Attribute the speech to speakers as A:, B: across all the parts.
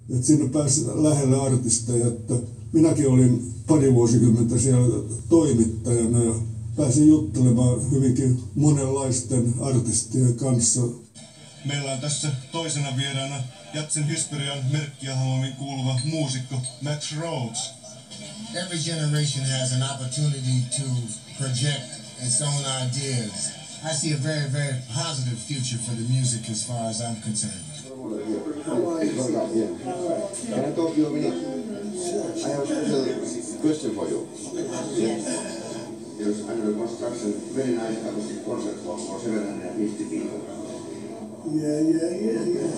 A: että sinne pääsi lähelle artisteja. Että minäkin olin pari vuosikymmentä siellä toimittajana ja pääsin juttelemaan hyvinkin monenlaisten artistien kanssa.
B: Meillä on tässä toisena vieraana jatsin historian merkkihahmoihin kuuluva muusikko Max Rhodes.
C: Every generation has an opportunity to project its own ideas. I see a very, very positive future for the music as far as I'm concerned.
D: Can I talk to you a minute? I have a special question for you. Yes. There's under construction very nice acoustic concert hall for 750 people.
A: Yeah.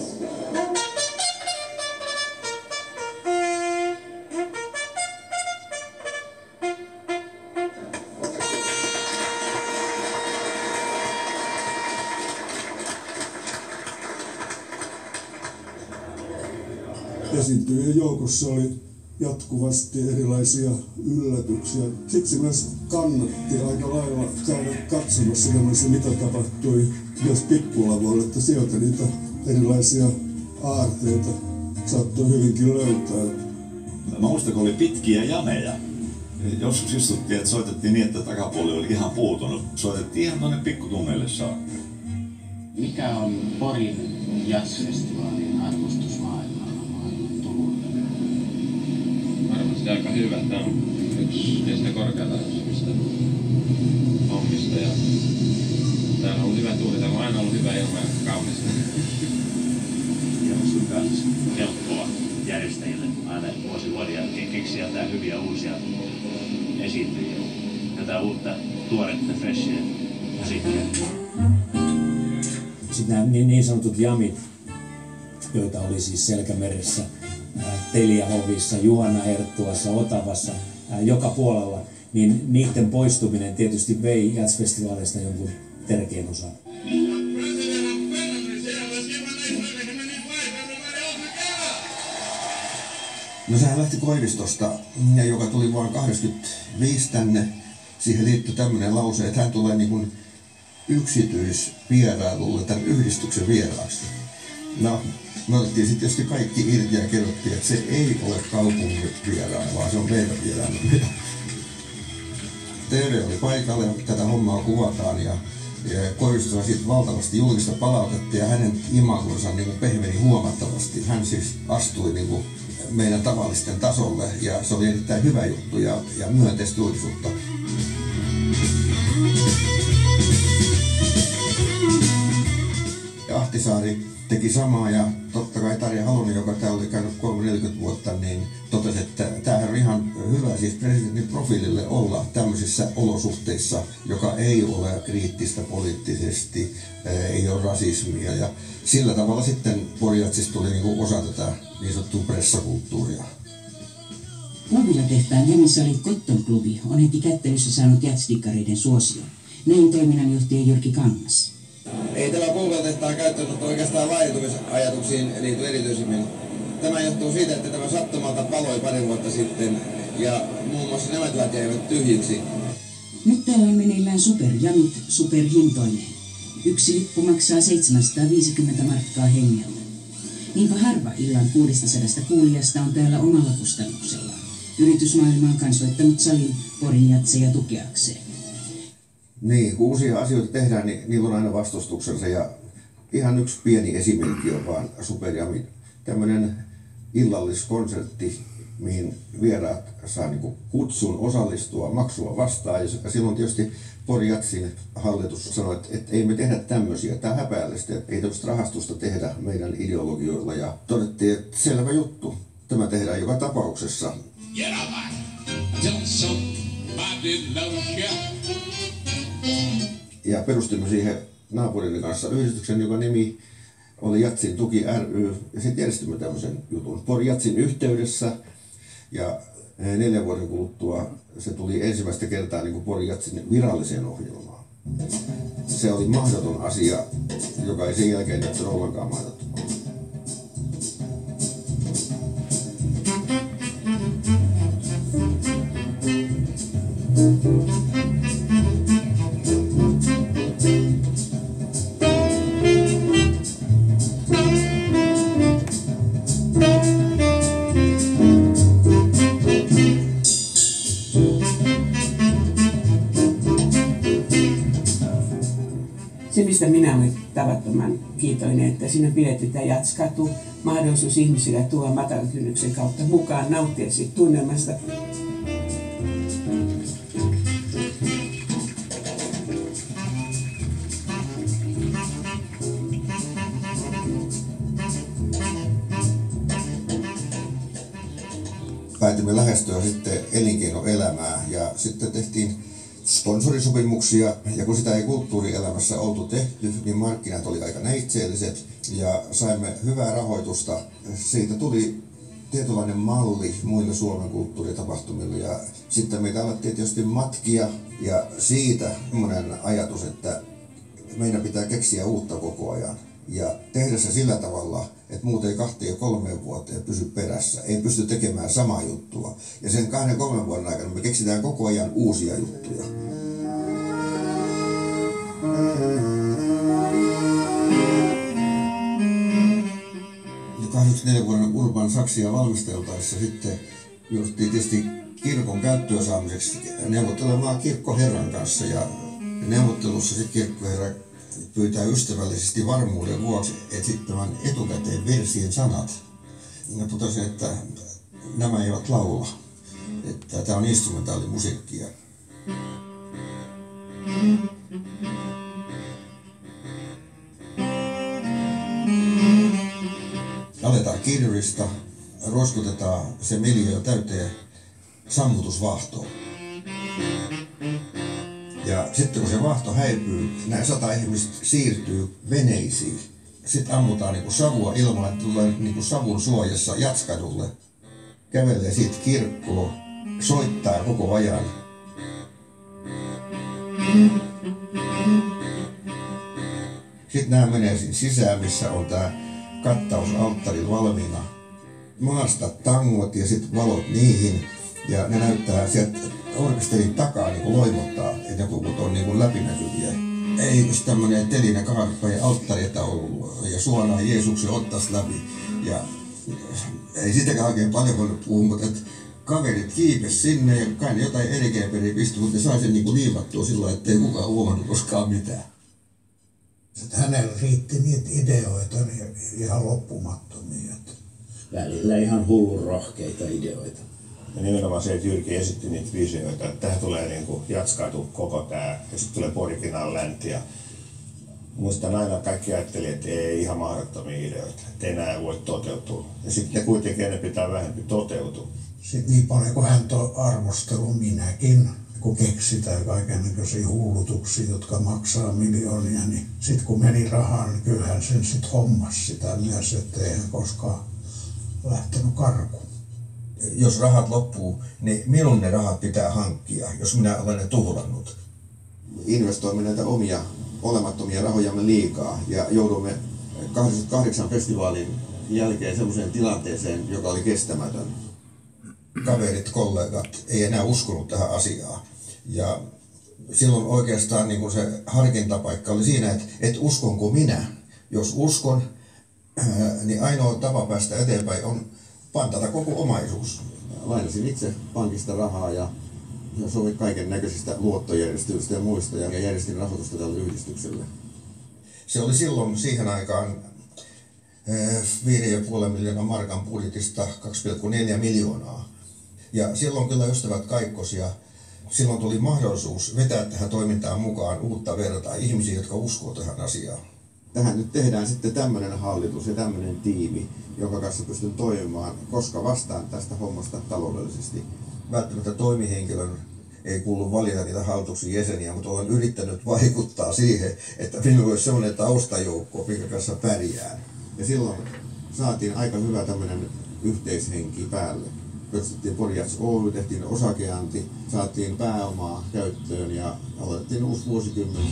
A: Esiintyjien joukossa oli jatkuvasti erilaisia yllätyksiä. Siksi myös kannatti aika lailla käydä katsomassa mitä tapahtui myös pikkulavoille, että sieltä niitä erilaisia aarteita saattoi hyvinkin löytää.
E: Mä muistan, kun oli pitkiä jameja. Joskus istuttiin, että soitettiin niin, että takapuoli oli ihan puutunut. Soitettiin ihan tuonne pikkutunneille saakka.
F: Mikä on Porin jazzfestivaalin arvostus maailmalla Turulle?
G: Varmasti aika hyvä. Tämä on yksi niistä korkeatasoisista hommista. Ja täällä on ollut hyvä tuuli. Täällä on aina ollut hyvä ilma ja kaunista.
H: Ja on myös helppoa järjestäjille aina vuosi vuodia keksiä jotain hyviä uusia esiintyjiä. Jotain uutta, tuoretta, freshia musiikkia.
I: Sitten nämä niin sanotut jamit, joita oli siis Selkämeressä, Teliahovissa, Juhana Herttuassa, Otavassa, joka puolella, niin niiden poistuminen tietysti vei jazzfestivaaleista jonkun tärkeän osan.
D: No sehän lähti Koivistosta, joka tuli vuonna 1985 tänne. Siihen liittyi tämmöinen lause, että hän tulee niin kuin yksityisvierailulle tämän yhdistyksen vieraaksi. No, me otettiin sitten tietysti kaikki irti ja kerrottiin, että se ei ole kaupungin vieraan, vaan se on meidän vieraan. TV oli paikalla ja tätä hommaa kuvataan ja Koivisto sai siitä valtavasti julkista palautetta ja hänen imagonsa niin pehmeni huomattavasti. Hän siis astui niin kuin meidän tavallisten tasolle ja se oli erittäin hyvä juttu ja myönteistä julkisuutta. Ja Ahtisaari teki samaa ja totta kai Tarja Halonen, joka täällä oli käynyt 30-40 vuotta, niin totesi, että tämähän on ihan hyvä siis presidentin profiilille olla tämmöisissä olosuhteissa, joka ei ole kriittistä poliittisesti, ei ole rasismia ja sillä tavalla sitten Pori-Jazzista tuli niinku osa tätä niin sanottua pressakulttuuria.
J: Umpila-tehtaan Jämisali Cotton Klubi on heti kättelyssä saanut jazzdikkareiden suosion. Näin toiminnanjohtaja Jyrki Kangas.
K: Ei tämä Umpila-tehtaan käyttöönotto oikeastaan laajentumisajatuksiin liity erityisemmin. Tämä johtuu siitä, että tämä sattumalta paloi pari vuotta sitten ja muun muassa nämä tilat jäivät tyhjiksi.
J: Nyt täällä on meneillään superjamit superhintoineen. Yksi lippu maksaa 750 markkaa hengellä. Niinpä harva illan 600 kuulijasta on täällä omalla kustannuksellaan. Yritysmaailma on kansoittanut salin Porin jatseja tukeakseen.
D: Niin, kun uusia asioita tehdään, niin niillä on aina vastustuksensa ja ihan yksi pieni esimerkki on vaan superjami. Tämmöinen illalliskonsertti, mihin vieraat saa niin kutsun osallistua, maksua vastaan. Ja silloin tietysti Pori-Jatsin hallitus sanoi, että ei me tehdä tämmöisiä, tämä on häpeällistä, että ei tämmöistä rahastusta tehdä meidän ideologioilla. Ja todettiin, että selvä juttu, tämä tehdään joka tapauksessa. Ja perustimme siihen naapurin kanssa yhdistyksen, joka nimi oli Jatsin tuki ry, ja sitten järjestimme tämmöisen jutun Pori-Jatsin yhteydessä. Ja 4 vuoden kuluttua se tuli ensimmäistä kertaa niin kuin Pori-Jatsin viralliseen ohjelmaan. Se oli mahdoton asia, joka ei sen jälkeen näyttänyt ollenkaan mahdottomaa.
L: tavattoman kiitollinen, että siinä pidetään Jatskatu, mahdollisuus ihmisille tulla matalan kynnyksen kautta mukaan, nauttia siitä tunnelmasta.
D: Päätimme lähestyä sitten elinkeinoelämää ja sitten tehtiin sponsorisopimuksia, ja kun sitä ei kulttuurielämässä oltu tehty, niin markkinat oli aika neitseelliset ja saimme hyvää rahoitusta. Siitä tuli tietynlainen malli muille Suomen kulttuuritapahtumille ja sitten meitä alettiin tietysti matkia ja siitä semmoinen ajatus, että meidän pitää keksiä uutta koko ajan ja tehdä se sillä tavalla, että muuten 2 ja 3 vuoteen pysy perässä, ei pysty tekemään samaa juttua. Ja sen 2-3 vuoden aikana me keksitään koko ajan uusia juttuja. Ja 84 vuoden Urban Saksia valmisteltaessa sitten jouduttiin tietysti kirkon käyttöön saamiseksi neuvottelemaan kirkkoherran kanssa ja neuvottelussa sitten kirkkoherra pyytää ystävällisesti varmuuden vuoksi etsittämään etukäteen versien sanat. Ja totesin, että nämä eivät laula, että tämä on instrumentaalimusiikkia. Aletaan kirjurista, roiskutetaan se miljöö täyteen sammutusvahtoon. Ja sitten kun se vahto häipyy, nämä 100 ihmistä siirtyy veneisiin. Sitten ammutaan niinku savua ilman, että tulee niinku savun suojassa Jatskadulle. Kävelee siitä kirkkoon, soittaa koko ajan. Sitten nämä menee siinä sisään, missä on tämä kattausalttari valmiina. Maasta tangot ja sitten valot niihin. Ja ne näyttää sieltä orkesterin takaa niin loimottaa, että ne kukut on niin läpinäkyviä. Eikös tämmönen telinä kaarppa ja alttarita ollut ja suoraan Jeesuksen ottaisi läpi. Ja ei sitäkään oikein paljon voinut puhua, mutta että kaverit kiipes sinne ja kai ne jotain erikeäperiä pisti, mutta ne sai sen niin liivattua sillä, ettei kukaan huomannut koskaan mitään.
M: Hänellä riitti niitä ideoita niin ihan loppumattomia.
N: Välillä ihan hullun rohkeita ideoita.
O: Ja nimenomaan se, että Jyrki esitti niitä visioita, että tähän tulee niin kuin Jatskatu koko tää, ja sitten tulee Porikkinan länti. Ja muistan aina kaikki ajatteli, että ei ihan mahdottomia ideoita, että enää voi toteutua. Ja sitten ne kuitenkin ne pitää vähempi toteutua.
M: Sitten niin paljon kuin hän arvostelu minäkin, kun keksitään kaikennäköisiä hullutuksia, jotka maksaa miljoonia, niin sitten kun meni rahaan, niin kyllähän sen sitten hommasi sitä myös, että eihän koskaan lähtenyt karkuun.
D: Jos rahat loppuu, niin milloin ne rahat pitää hankkia, jos minä olen ne tuhlannut? Investoimme näitä omia olemattomia rahojamme liikaa ja joudumme 88 festivaalin jälkeen sellaiseen tilanteeseen, joka oli kestämätön. Kaverit, kollegat ei enää uskonut tähän asiaan. Ja silloin oikeastaan niin kuin se harkintapaikka oli siinä, että uskonko minä. Jos uskon, niin ainoa tapa päästä eteenpäin on pantata koko omaisuus. Lainasin itse pankista rahaa ja sovin kaiken näköisistä luottojärjestelyistä ja muista ja järjestin rahoitusta tälle yhdistykselle. Se oli silloin siihen aikaan 5,5 miljoonan markan budjetista 2,4 miljoonaa. Ja silloin kyllä ystävät kaikkos ja silloin tuli mahdollisuus vetää tähän toimintaan mukaan uutta vertaa ihmisiä, jotka uskoo tähän asiaan. Tähän nyt tehdään sitten tämmöinen hallitus ja tämmöinen tiimi, jonka kanssa pystyn toimimaan, koska vastaan tästä hommasta taloudellisesti. Välttämättä toimihenkilön ei kuulu valita niitä hallituksen jäseniä, mutta olen yrittänyt vaikuttaa siihen, että minulla olisi sellainen taustajoukko, minkä kanssa pärjään. Ja silloin saatiin aika hyvä tämmöinen yhteishenki päälle. Perustettiin Pori Jats Oy, tehtiin osakeanti, saatiin pääomaa käyttöön ja aloitettiin uusi vuosikymmen.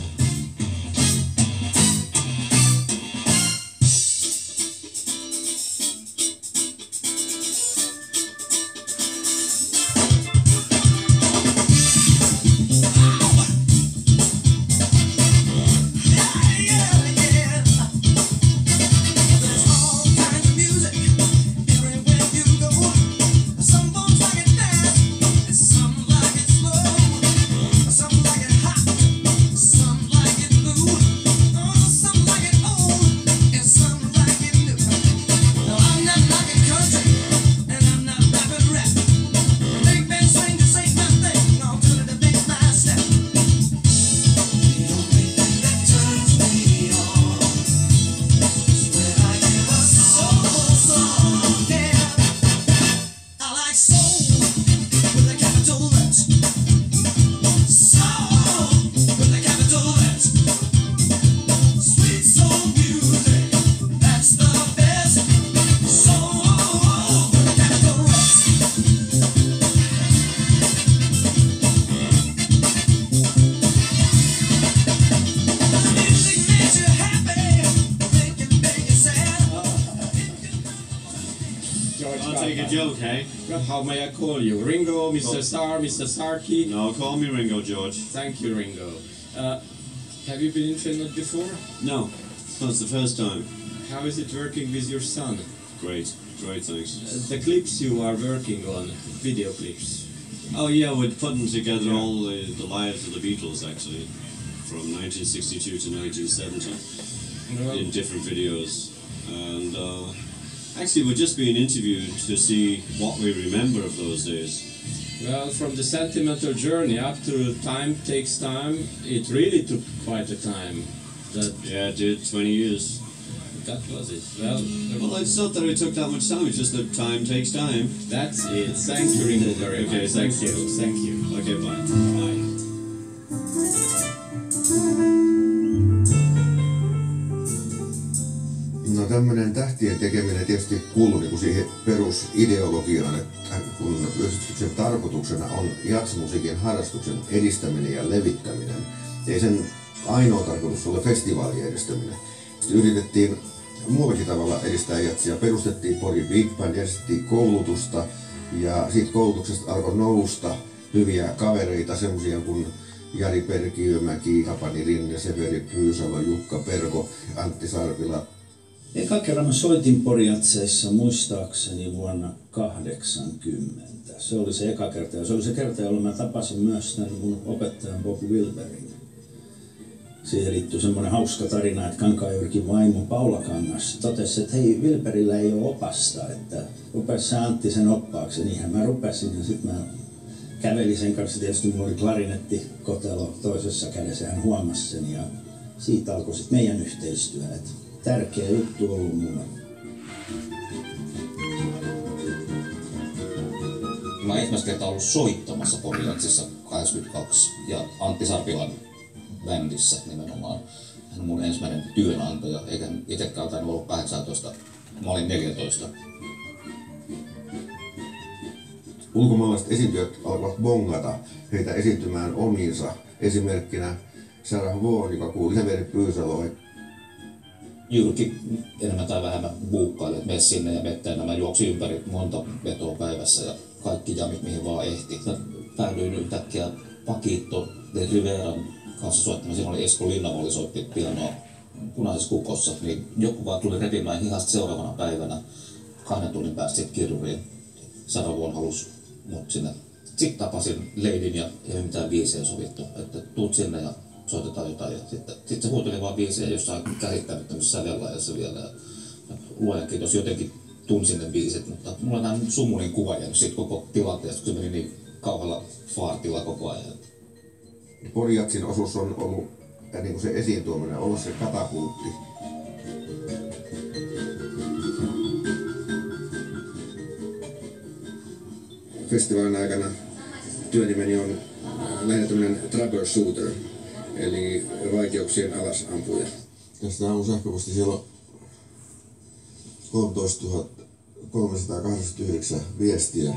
P: Some like it slow, some like it hot, some like
G: I'll take a joke, hey?
N: How may I call you? Ringo, Mr. Star, Mr. Starkey?
G: No, call me Ringo, George.
N: Thank you, Ringo. Have you been in Finland before?
G: No, it's the first time.
N: How is it working with your son?
G: Great, thanks.
N: The clips you are working on, video clips.
G: Oh yeah, we're putting together all the lives of the Beatles, actually, from 1962 to 1970, in different videos. And actually, we're just being interviewed to see what we remember of those days.
N: Well, from the sentimental journey up to Time Takes Time, it really took quite a time.
G: Yeah, it did, 20 years.
N: That was it.
G: Well, it's not that it took that much time, it's just that time takes time.
N: That's it. Thank you, Ringo, very much.
G: Okay,
N: Thank you.
G: Okay, bye.
D: No tämmöinen tähtien tekeminen tietysti kuuluu niin kuin siihen perusideologiaan, että kun yhdistyksen tarkoituksena on jazzmusiikin harrastuksen edistäminen ja levittäminen, ei sen ainoa tarkoitus ole festivaalien edistäminen. Sitten yritettiin muullakin tavalla edistää jazzia. Perustettiin Pori Big Band, järjestettiin koulutusta ja siitä koulutuksesta alkoi nousta hyviä kavereita, semmoisia kuin Jari Perkiömäki, Tapani Rinne, Severi Pyysalo, Jukka Perko, Antti Sarpila.
N: Eka kerran mä soitin Porijatseissa muistaakseni vuonna 80. Se oli se eka kerta ja se oli se kerta, jolloin mä tapasin myös tämän mun opettajan Bob Wilberin. Siihen liittyy semmoinen hauska tarina, että Kankaanjyrkin vaimo Paula Kangas totesi, että hei, Wilberillä ei ole opasta, että rupesi Antti sen oppaaksi. Niinhän mä rupesin ja sitten mä kävelin sen kanssa. Tietysti mulla oli klarinetti-kotelo toisessa kädessä ja hän huomasi sen ja siitä alkoi sitten meidän yhteistyö. Että tärkeä juttu ollut mulle.
P: Mä oon ensimmäistä kertaa ollut soittamassa Porijatsissa 82 ja Antti Sarpilan bändissä nimenomaan. Hän on mun ensimmäinen työnantaja, eikä itsekään tainnut ollut 18, mä olin 14.
D: Ulkomaalaiset esiintyjät alkavat bongata heitä esiintymään omiinsa. Esimerkkinä Sarah Vaughan, joka kuuli Severi Pyysaloon.
P: Jyrki enemmän tai vähemmän buukkaili, että mene sinne ja mettään. Mä juoksin ympäri monta vetoa päivässä ja kaikki jamit mihin vaan ehti. Päädyin yhtäkkiä Pakito de Riveran kanssa soittamaan. Siinä oli Esko Linnavoli soitti pianoa Punaisessa kukossa. Niin joku vaan tuli repimään hihasta seuraavana päivänä 2 tunnin päästä sitten kirjuriin. Sarah Vaughan halusi mut sinne. Sitten tapasin Leidin ja ei mitään biisejä sovittu, että tuut sinne ja soitetaan jotain. Ja sitten se huuteli vaan biisejä jossain käsittämättömissä sävellajassa vielä. Ja luojan kiitos, jotenkin tunsin ne biisit, mutta mulla on tämän sumunin kuva jäänyt siitä koko tilanteesta, kun se meni niin kauhealla faartilla koko ajan.
D: Porijatsin osuus on ollut, ja niin kuin se esiin tuominen, on ollut se katapultti. Festivaalin aikana työnimeni on lähinnä tämmöinen troubleshooter, eli vaikeuksien alasampuja. Tästä on sähköposti, siellä on 13 389 viestiä,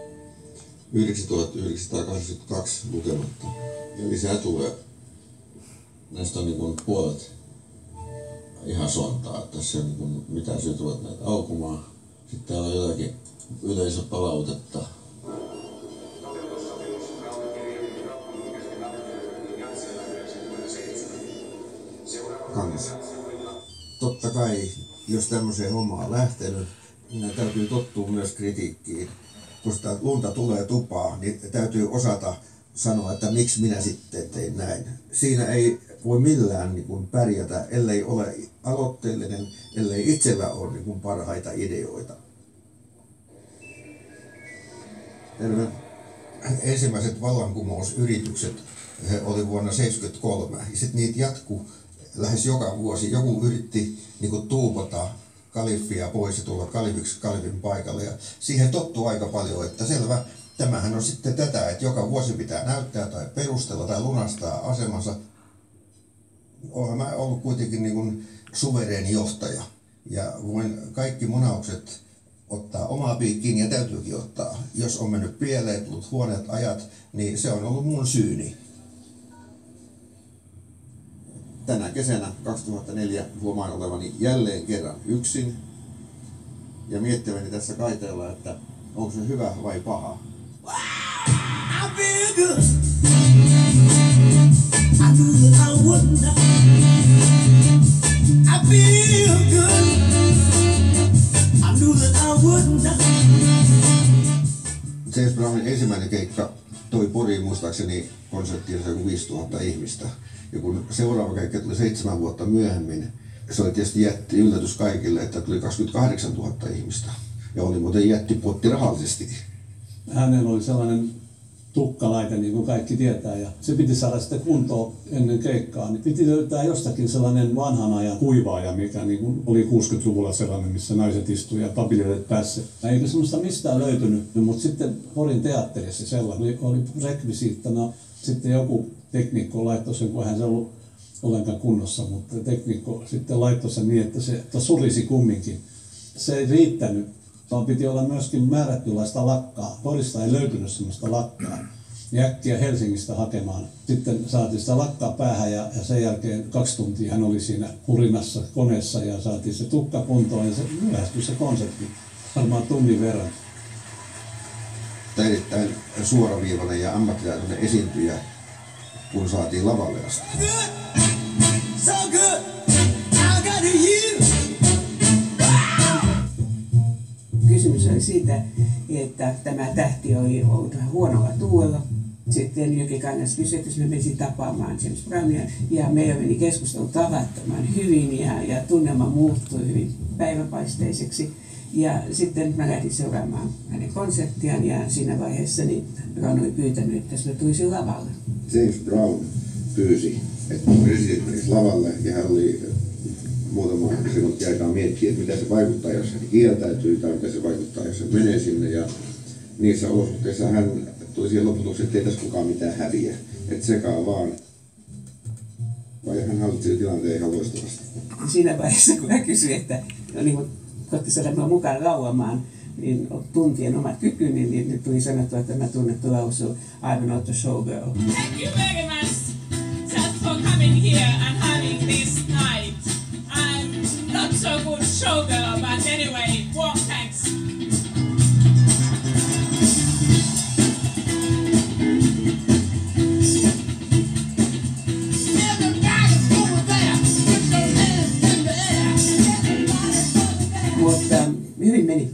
D: 9982 lukematta. Ja lisää tulee. Näistä on niin kuin puolet ihan sontaa, että tässä on niin kuin mitään syytä ruveta näitä aukumaan. Sitten täällä on jotakin yleisöpalautetta. Kangas. Totta kai, jos tämmöiseen hommaan on lähtenyt, niin täytyy tottua myös kritiikkiin. Kun sitä lunta tulee tupaa, niin täytyy osata sanoa, että miksi minä sitten tein näin. Siinä ei voi millään niin kuin pärjätä, ellei ole aloitteellinen, ellei itsellä ole niin kuin parhaita ideoita. Terve. Ensimmäiset vallankumousyritykset oli vuonna 1973 ja sitten niitä jatkui lähes joka vuosi. Joku yritti niin kuin tuupata kaliffia pois ja tulla kalifiksi kalifin paikalle ja siihen tottuu aika paljon, että selvä, tämähän on sitten tätä, että joka vuosi pitää näyttää tai perustella tai lunastaa asemansa. Olen mä ollut kuitenkin niin kuin suvereeni johtaja ja voin kaikki munaukset ottaa omaa piikkiin ja täytyykin ottaa. Jos on mennyt pieleen, tullut huoneet ajat, niin se on ollut mun syyni. Tänä kesänä 2004 huomaan olevani jälleen kerran yksin. ja miettiväni tässä kaiteella, että onko se hyvä vai paha.
Q: I feel good. I knew that I wouldn't. I feel good. I knew that I wouldn't.
D: James Brownin ensimmäinen keikka toi Poriin muistaakseni konserttiinsa joku 5000 ihmistä. Ja kun seuraava keikka tuli 7 vuotta myöhemmin, se oli tietysti jätti yllätys kaikille, että tuli 28 000 ihmistä. Ja oli muuten jättipotti rahallisesti.
R: Hänellä oli sellainen tukkalaite, niin kuin kaikki tietää, ja se piti saada sitten kuntoon ennen keikkaa. Niin piti löytää jostakin sellainen vanhan ajan kuivaaja, mikä niin kuin oli 60-luvulla sellainen, missä naiset istuivat ja papilleet päässä. Eikä semmoista mistään löytynyt, mutta sitten Porin teatterissa sellainen oli rekvisiittana. Sitten joku teknikko laittoi sen, kun hän se ollut ollenkaan kunnossa, mutta teknikko sitten laittoi sen niin, että se surisi kumminkin. Se ei riittänyt, vaan piti olla myöskin määrättylaista lakkaa. Porista ei löytynyt sellaista lakkaa. Äkkiä Helsingistä hakemaan. Sitten saatiin sitä lakkaa päähän ja sen jälkeen 2 tuntia hän oli siinä kurinassa koneessa ja saatiin se tukka kuntoon ja se myöhästyi se konsertti varmaan tunnin verran.
D: Erittäin suoraviivainen ja ammattitaitoinen esiintyjä, kun saatiin lavalle asti.
Q: So good. I got you.
L: Kysymys oli siitä, että tämä tähti oli ollut vähän huonolla tuulla. Sitten Jyrki Kangas kysyi, että jos me menisin tapaamaan James Brownia, ja meillä meni keskustelu tavattoman hyvin ja tunnelma muuttui hyvin päiväpaisteiseksi. Ja sitten mä lähdin seuraamaan hänen konserttiaan ja siinä vaiheessa niin Brown oli pyytänyt, että se tulisi lavalle.
D: James Brown pyysi, että presidentti menisi lavalle ja hän oli muutama sekuntia aikaa miettiä, että mitä se vaikuttaa, jos hän kieltäytyy tai mitä se vaikuttaa, jos hän menee sinne. Ja niissä olosuhteissa hän tuli siihen lopputulokseen, että ei tässä kukaan mitään häviä. Että sekaan vaan. Vai hän hallitsi tilanteen ihan loistavasti.
L: Siinä vaiheessa, kun hän kysyi, että no niin, koitti saada minua mukaan lauamaan, niin tuntien omat kykyni, niin tuli sanottua, että mä tunnettu lausu I'm not a showgirl.
S: Thank you very much just for coming here and having this night. I'm not so good showgirl, but anyway, warm thanks.
L: Mutta hyvin meni.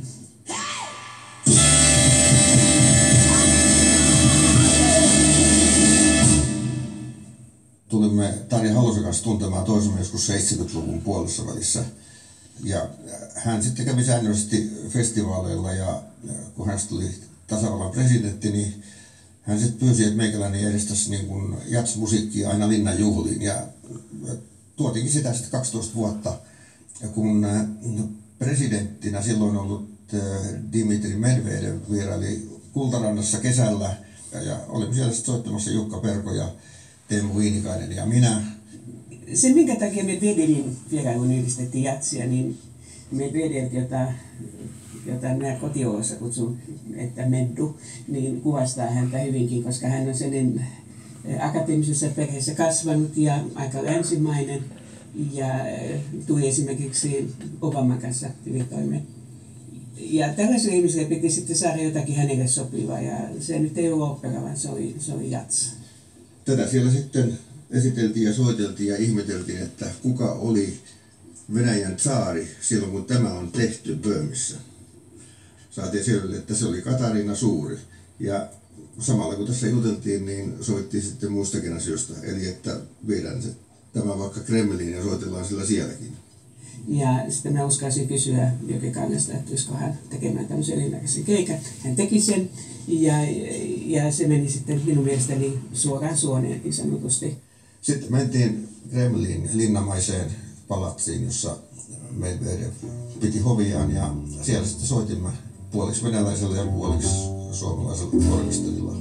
D: Tulimme Tarja Halosen kanssa tuntemaan toisemme joskus 70-luvun puolessa välissä. Ja hän sitten kävi säännöllisesti festivaaleilla ja kun hänestä tuli tasavallan presidentti, niin hän sitten pyysi, että meikäläinen järjestäisi niin kuin jazz-musiikkia aina linnan juhliin. Ja tuotiinkin sitä sitten 12 vuotta, kun presidenttinä silloin ollut Dmitri Medvedev vieraili Kultarannassa kesällä ja olimme siellä sitten soittamassa Jukka Perko ja Teemu Viinikainen ja minä.
L: Se, minkä takia Medvedevin vierailuun yhdistettiin jatsia, niin Medvedev, jota minä kotiolossa kutsun, että Meddu, niin kuvastaa häntä hyvinkin, koska hän on sellainen akateemisessa perheessä kasvanut ja aika länsimainen ja tuli esimerkiksi Obaman kanssa hyvin toimeen. Ja tällaiselle ihmiselle piti sitten saada jotakin hänelle sopivaa ja se nyt ei ollut opera, vaan se oli jats.
D: Tätä siellä sitten esiteltiin ja soiteltiin ja ihmeteltiin, että kuka oli Venäjän tsaari silloin, kun tämä on tehty Böhmissä. Saatiin selville, että se oli Katariina Suuri. Ja samalla kun tässä juteltiin, niin sovittiin sitten muistakin asioista. Eli että viedään tämä vaikka Kremliin ja soitellaan sillä sielläkin.
L: Ja sitten mä uskalsin kysyä Jyrki Kangasta, että olisiko hän tekemään tämmöisen ylimääräisen keikan. Hän teki sen ja se meni sitten minun mielestäni suoraan suoneen niin sanotusti.
D: Sitten mentiin Kremliin linnamaiseen palatsiin, jossa Medvedev piti hoviaan ja siellä sitten soitimme puoliksi venäläisellä ja puoliksi suomalaisella orkesterilla.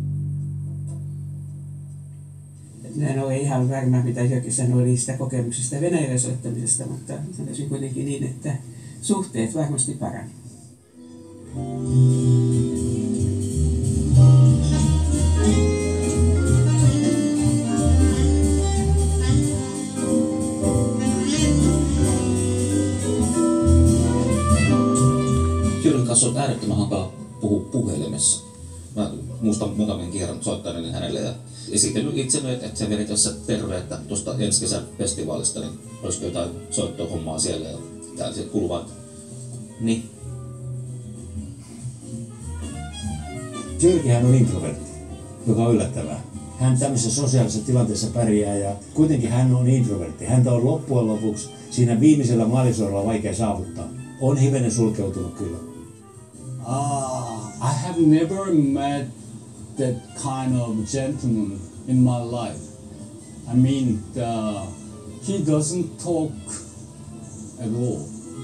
L: Minä en ole ihan varma, mitä Jyrki sanoi niistä kokemuksista Venäjällä soittamisesta, mutta sanoisin kuitenkin niin, että suhteet varmasti parani.
P: äärettömän hankala puhua puhelimessa. Mä muistan muutamin kerran soittaneeni hänelle ja esitellyt itseni, että se veri tässä terve, että tuosta ensi kesän festivaalista, niin olisiko jotain soittohommaa siellä ja täällä sitten kuuluu vaan, niin.
I: Jyrkihän on introvertti, joka on yllättävää. Hän tämmöisessä sosiaalisessa tilanteessa pärjää ja kuitenkin hän on introvertti. Häntä on loppujen lopuksi siinä viimeisellä maalisuoralla vaikea saavuttaa. On hivenen sulkeutunut kyllä.
T: I have never met that kind of gentleman in my life. I mean, he doesn't talk at all.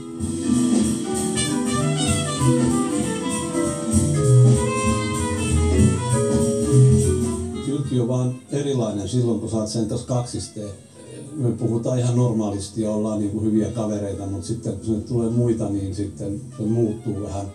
R: Jyrki on vaan erilainen silloin, kun sä oot sen tässä kaksisteen. Me puhutaan ihan normaalisti ja ollaan niin kuin hyviä kavereita, mutta sitten kun sinne tulee muita, niin sitten se muuttuu vähän.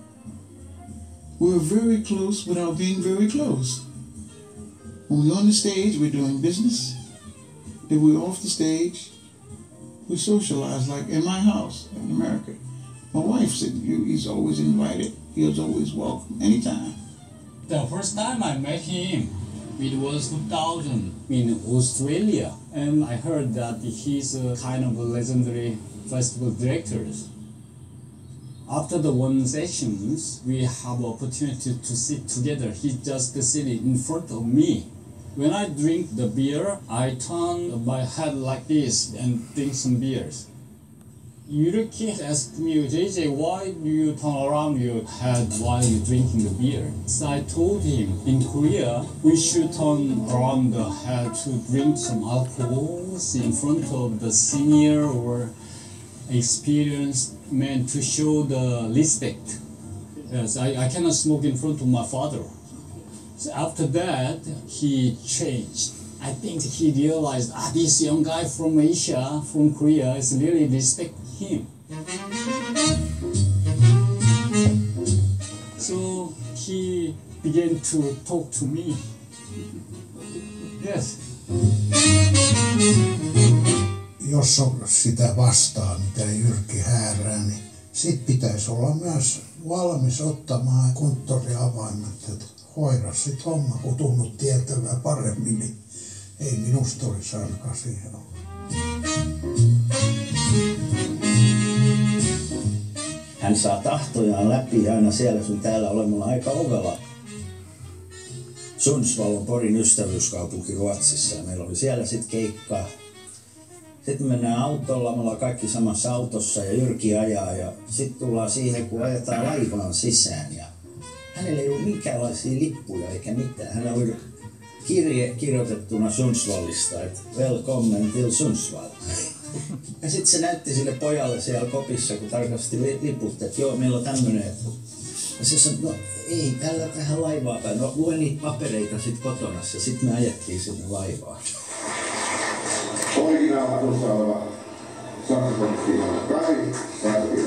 U: We're very close without being very close. When we're on the stage, we're doing business. If we're off the stage, we socialize like in my house in America. My wife said he's always invited. He's always welcome anytime.
T: The first time I met him, it was 2000 in Australia, and I heard that he's a kind of a legendary festival director. After the one sessions, we have opportunity to sit together. He just sitting in front of me. When I drink the beer, I turn my head like this and drink some beers. Jyrki asked me, JJ, why do you turn around your head while you're drinking the beer? So I told him, in Korea, we should turn around the head to drink some alcohols in front of the senior or experienced man to show the respect. Yes, I cannot smoke in front of my father. So after that, he changed. I think he realized, this young guy from Asia, from Korea, is really respect him. So he began to talk to me. Yes.
M: Jos on sitä vastaan, mitä Jyrki häärää, niin sit pitäisi olla myös valmis ottamaan konttoriavaimet, että hoida sit homma, kun tunnut tietävää paremmin, niin ei minusta olisi ainakaan siihen ollut.
N: Hän saa tahtojaan läpi aina siellä sun täällä olemalla aika ovela. Sundsvall on Porin ystävyyskaupunki Ruotsissa ja meillä oli siellä sitten keikkaa. Sitten mennään autolla, me ollaan kaikki samassa autossa ja Jyrki ajaa ja sitten tullaan siihen, kun ajetaan laivaan sisään ja hänellä ei ollut minkäänlaisia lippuja eikä mitään. Hän oli kirje kirjoitettuna Sundsvallista, että Welcome till Sundsvall. Ja sitten se näytti sille pojalle siellä kopissa, kun tarkasti liput, että joo, meillä on tämmönen. Ja se sanoi, no ei, tällä tähän laivaa päin. No lue niitä papereita sit kotona ja sitten me ajettiin sinne laivaan.
V: Originaalhatussa oleva saksofonisti on Kari Sarvio.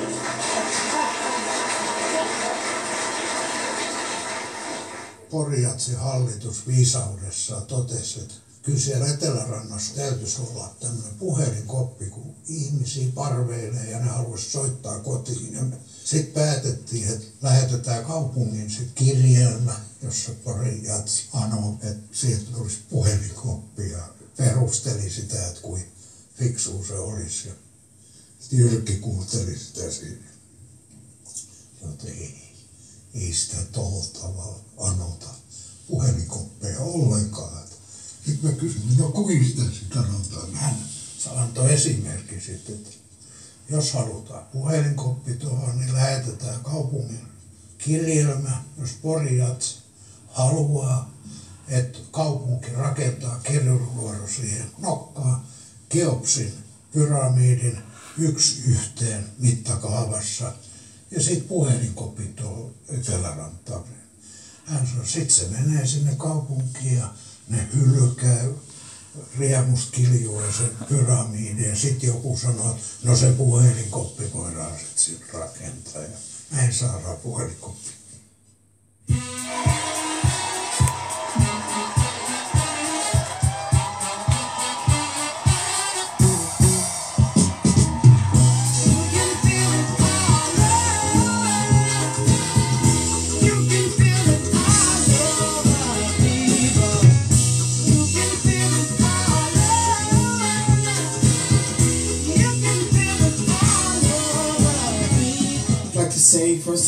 M: Porijatsin hallitus viisaudessaan totesi, että kyllä siellä Etelärannassa täytyisi olla tämmöinen puhelinkoppi, kun ihmisiä parveilee ja ne haluaisi soittaa kotiin. Sitten päätettiin, että lähetetään kaupungin sit kirjelmä, jossa Porijats anoi, että siitä tulisi puhelinkoppi ja perusteli sitä, että kuin fiksua se olisi. Sitten Jyrki kuunteli sitä siinä. Joten ei sitä tolla tavalla anota puhelinkoppeja ollenkaan. Sitten mä kysyin, no kuinka sitä anotaan? Hän antoi esimerkki sitten, että jos halutaan puhelinkoppi tuohon, niin lähetetään kaupungin kirjelmä, jos Porijats haluaa, että kaupunki rakentaa kirjuluodon siihen nokkaan Keopsin pyramidin 1:1 mittakaavassa ja sitten puhelinkoppi tuohon Etelärantaan. Hän sanoi, sit se menee sinne kaupunkiin ja ne hylkää riemusta kiljuen sen pyramidin ja sitten joku sanoo, että no se puhelinkoppi voidaan sitten rakentaa ja näin saadaan puhelinkoppi.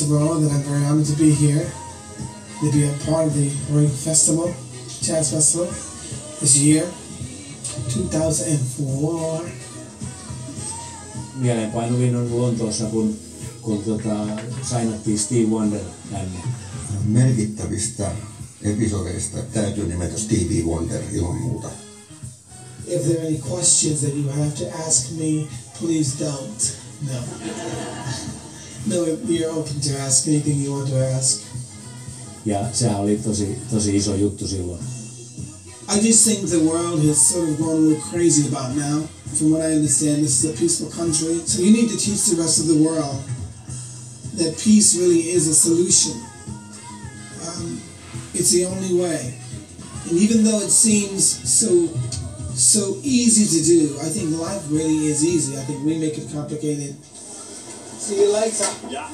B: world, and I'm very honored to be here, to be a part of the Pori Festival, Jazz Festival, this year, 2004.
I: Mieleenpainuvin on Lontoossa, kun sainattiin Steve Wonder tänne.
D: Merkittävistä episodeista täytyy nimetä Stevie Wonder ilman muuta.
B: If there are any questions that you have to ask me, please don't. No. No, you're open to ask anything you want to ask.
I: Ja sehän oli tosi iso juttu silloin.
B: I just think the world has sort of gone a little crazy about now. From what I understand, this is a peaceful country. So you need to teach the rest of the world that peace really is a solution. It's the only way. And even though it seems so easy to do, I think life really is easy. I think we make it complicated. See you later. Yeah.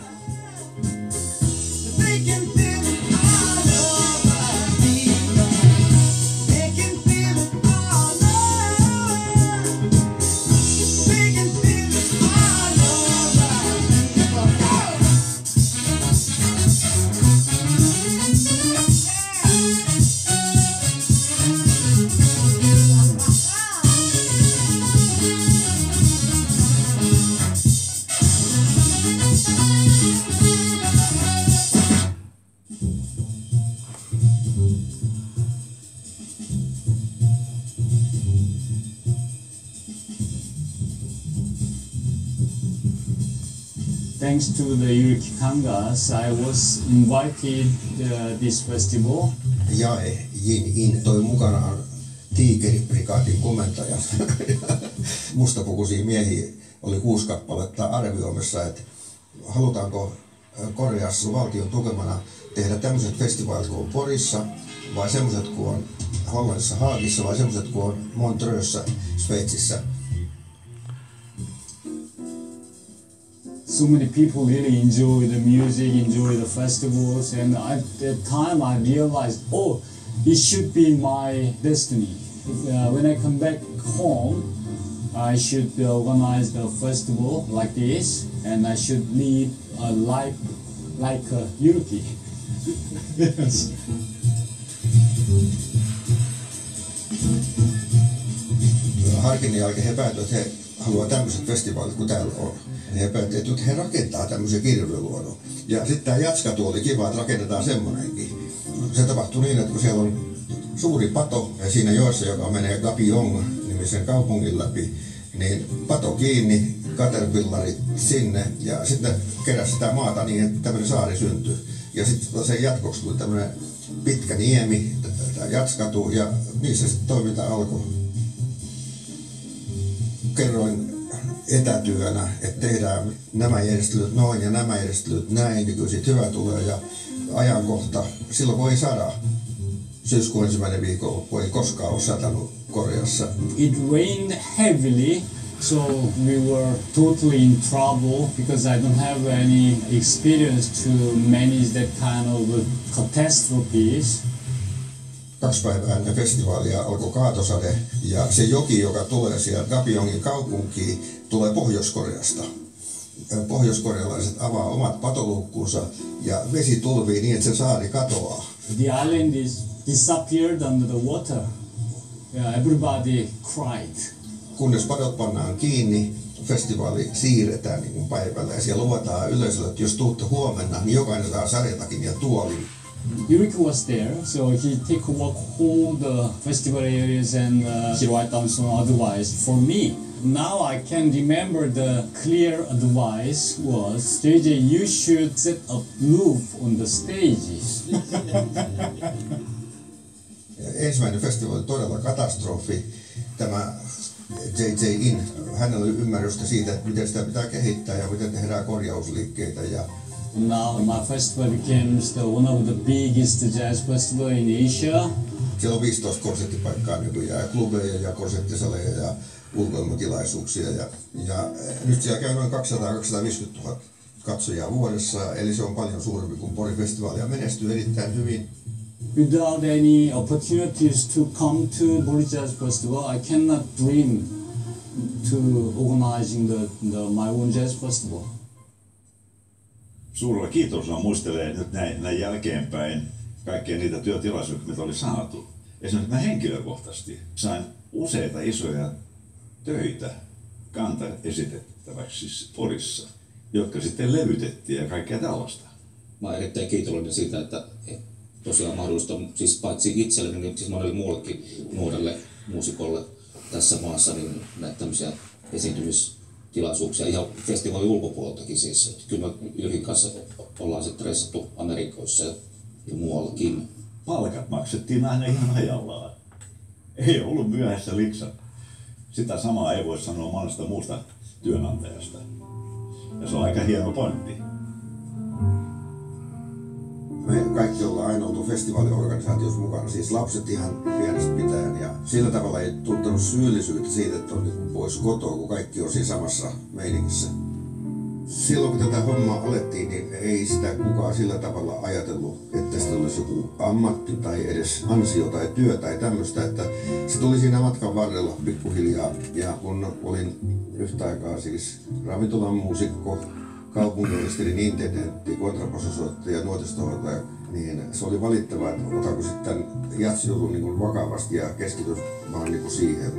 T: Thanks to the Yrjö Kangas, I was invited this festival.
D: Jae Jin toi mukanaan tiikeriprikaatin komentajan. Mustapukuisia miehiä oli 6 kappaletta arvioimassa, että halutaanko Koreassa valtion tukemana tehdä tämmöiset festivaalit kuin on Porissa, vai semmoiset kuin on Hollannissa Haagissa, vai semmoiset kuin on Montreuxssa Sveitsissä.
T: So many people really enjoy the music, enjoy the festivals, and at that time I realized, oh, it should be my destiny. When I come back home, I should organize the festival like this, and I should live a life like Yrjö. Yes.
D: Harkinnan jälkeen he päätyivät, että he haluaa tämmöiset festivaalit kuin täällä on. He päättivät, että he rakentaa tämmöisen kirjailuluodon. Ja sitten tämä Jatskatu oli kiva, että rakennetaan semmonenkin. Se tapahtui niin, että kun siellä on suuri pato ja siinä joessa, joka menee Gapyeong-nimisen kaupungin läpi, niin pato kiinni, caterpillarit sinne ja sitten keräsi sitä maata niin, että tämmöinen saari syntyi. Ja sitten sen jatkoksi tuli tämmöinen pitkä niemi, tämä Jatskatu, ja niissä sitten toiminta alkoi. Kerroin etätyönä, että tehdään nämä järjestelyt noin ja nämä järjestelyt näin, niin kyllä siitä hyvä tulee. Ja ajankohta, silloin kun ei sada, syyskuun 1. viikonloppu ei koskaan ole satanut Koreassa.
T: It rained heavily, so we were totally in trouble because I don't have any experience to manage that kind of catastrophes.
D: 2 päivää ennen festivaalia alkoi kaatosade ja se joki, joka tulee sieltä Gapyeongin kaupunkiin, tulee Pohjois-Koreasta. Pohjois-korealaiset avaa omat patoluukkunsa ja vesi tulvii niin, että se saari katoaa.
T: The island is disappeared under the water. Yeah, everybody cried.
D: Kunnes padot pannaan kiinni, festivaali siirretään niin kuin päivällä ja siellä luvataan yleisölle, että jos tuutte huomenna, niin jokainen saa sarjatakin ja tuolin.
T: Yrjö was there, so he take a walk all the festival areas and he write down some advice for me. Now I can remember the clear advice was, JJ, you should set a roof on the stages.
D: Ensimmäinen festivaali oli todella katastrofi. Tämä JJ, hänellä oli ymmärrystä siitä, että miten sitä pitää kehittää ja miten tehdään korjausliikkeitä. Ja
T: now my festival became one of the biggest jazz festival in Asia.
D: Siellä on 15 konserttipaikkaa nykyään, klubeja ja konserttisaleja ja ulkoilmatilaisuuksia. Ja nyt siellä käy noin 200-250 000 katsojaa vuodessa, eli se on paljon suurempi kuin Porin festivaali ja menestyy erittäin hyvin.
T: Without any opportunities to come to Pori Jazz Festival, I cannot dream to organizing my own jazz festival.
E: suurella kiitollisella muistelee nyt näin jälkeenpäin kaikkia niitä työtilaisuuksia, mitä oli saatu. Esimerkiksi mä henkilökohtaisesti sain useita isoja töitä kanta esitettäväksi siis Porissa, jotka sitten levytettiin ja kaikkea tällaista.
P: Mä olen erittäin kiitollinen siitä, että tosiaan mahdollista siis paitsi itselleni, niin siis monelle muullekin nuorelle muusikolle tässä maassa niin näitä tämmöisiä esiintymistilaisuuksia ihan festivaalin ulkopuoleltakin siis. Kyllä me Jyrkin kanssa ollaan sitten reissattu Amerikoissa ja muuallakin.
E: Palkat maksettiin aina ihan ajallaan. Ei ollut myöhässä liksa. Sitä samaa ei voi sanoa monesta muusta työnantajasta. Ja se on aika hieno pointti.
D: Me kaikki ollaan aina oltu festivaaliorganisaatiossa mukana, siis lapset ihan pienestä pitäen. Ja sillä tavalla ei tuntenut syyllisyyttä siitä, että on niin pois kotoa, kun kaikki on siinä samassa meiningissä. Silloin kun tätä hommaa alettiin, niin ei sitä kukaan sillä tavalla ajatellut, että tästä olisi joku ammatti tai edes ansio tai työ tai tämmöistä. Että se tuli siinä matkan varrella pikkuhiljaa. Ja kun olin yhtä aikaa siis ravintolan muusikko, kaupunginorkesterin intendentti, kontrabassosoittaja ja nuotistohoitaja, niin se oli valittavaa, että otanko sitten jatsijutun niin vakavasti ja keskityn vaan niin siihen.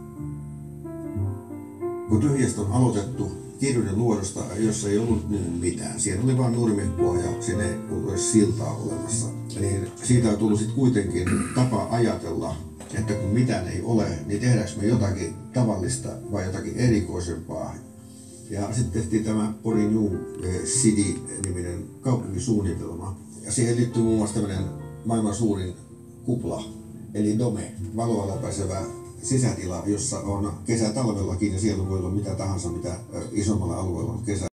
D: Kun tyhjästä on aloitettu Kirjunen luodosta, jossa ei ollut mitään. Siellä oli vain nurmikkoa ja siinä ei ollut siltaa olemassa. Niin siitä on tullut sitten kuitenkin tapa ajatella, että kun mitään ei ole, niin tehdäänkö me jotakin tavallista vai jotakin erikoisempaa. Ja sitten tehtiin tämä Porin New City-niminen kaupunkisuunnitelma. Ja siihen liittyy muun muassa tämmöinen maailman suurin kupla, eli dome, valoa läpäisevä sisätila, jossa on kesä talvellakin ja siellä voi olla mitä tahansa, mitä isommalla alueella on kesä.